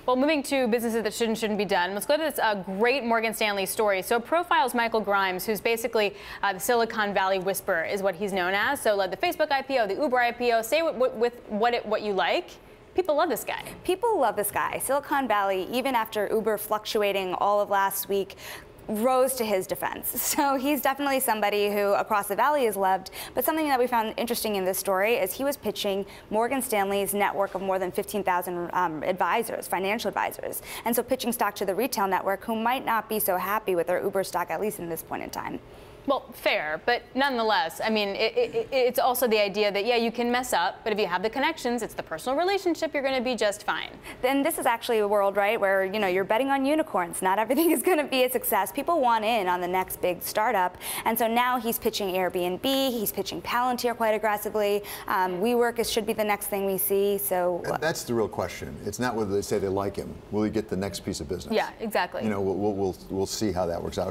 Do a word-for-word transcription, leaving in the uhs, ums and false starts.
Well, moving to businesses that should and shouldn't be done, let's go to this uh, great Morgan Stanley story. So profiles Michael Grimes, who's basically uh, the Silicon Valley whisperer is what he's known as. So led the Facebook I P O, the Uber I P O, say what, what, with what, it, what you like. People love this guy. People love this guy. Silicon Valley, even after Uber fluctuating all of last week, rose to his defense. So he's definitely somebody who across the valley is loved. But something that we found interesting in this story is he was pitching Morgan Stanley's network of more than fifteen thousand um, advisors, financial advisors. And so pitching stock to the retail network who might not be so happy with their Uber stock, at least in this point in time. Well, fair, but nonetheless, I mean, it, it, it's also the idea that, yeah, you can mess up, but if you have the connections, it's the personal relationship, you're going to be just fine. Then this is actually a world, right, where, you know, you're betting on unicorns. Not everything is going to be a success. People want in on the next big startup. And so now he's pitching Airbnb, he's pitching Palantir quite aggressively. Um, WeWork is, should be the next thing we see. So and that's the real question. It's not whether they say they like him. Will he get the next piece of business? Yeah, exactly. You know, we'll, we'll, we'll see how that works out.